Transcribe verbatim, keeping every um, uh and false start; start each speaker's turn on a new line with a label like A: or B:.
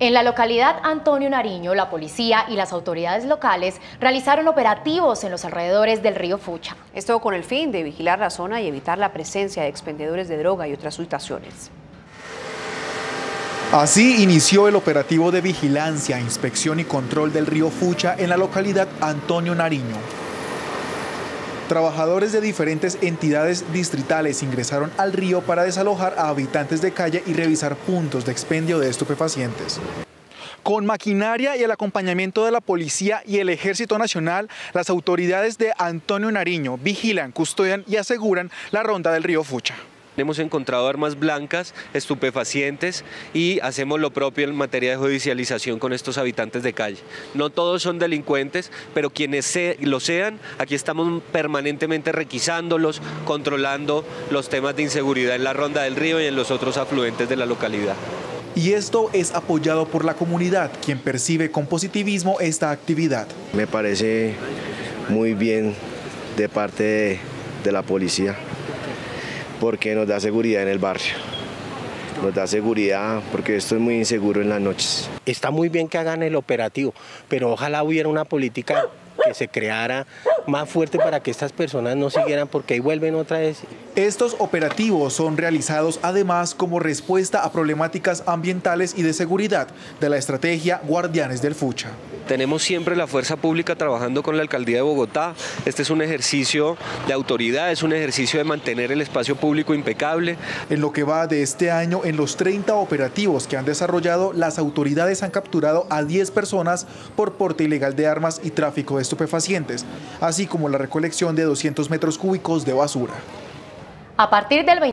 A: En la localidad Antonio Nariño, la policía y las autoridades locales realizaron operativos en los alrededores del río Fucha.
B: Esto con el fin de vigilar la zona y evitar la presencia de expendedores de droga y otras situaciones.
C: Así inició el operativo de vigilancia, inspección y control del río Fucha en la localidad Antonio Nariño. Trabajadores de diferentes entidades distritales ingresaron al río para desalojar a habitantes de calle y revisar puntos de expendio de estupefacientes. Con maquinaria y el acompañamiento de la policía y el Ejército Nacional, las autoridades de Antonio Nariño vigilan, custodian y aseguran la ronda del río Fucha.
D: Hemos encontrado armas blancas, estupefacientes y hacemos lo propio en materia de judicialización con estos habitantes de calle. No todos son delincuentes, pero quienes se, lo sean, aquí estamos permanentemente requisándolos, controlando los temas de inseguridad en la ronda del río y en los otros afluentes de la localidad.
C: Y esto es apoyado por la comunidad, quien percibe con positivismo esta actividad.
E: Me parece muy bien de parte de, de la policía, porque nos da seguridad en el barrio, nos da seguridad porque esto es muy inseguro en las noches.
F: Está muy bien que hagan el operativo, pero ojalá hubiera una política que se creara más fuerte para que estas personas no siguieran, porque ahí vuelven otra vez.
C: Estos operativos son realizados además como respuesta a problemáticas ambientales y de seguridad de la estrategia Guardianes del Fucha.
D: Tenemos siempre la fuerza pública trabajando con la Alcaldía de Bogotá. Este es un ejercicio de autoridad, es un ejercicio de mantener el espacio público impecable.
C: En lo que va de este año, en los treinta operativos que han desarrollado, las autoridades han capturado a diez personas por porte ilegal de armas y tráfico de estupefacientes, así como la recolección de doscientos metros cúbicos de basura.
A: A partir del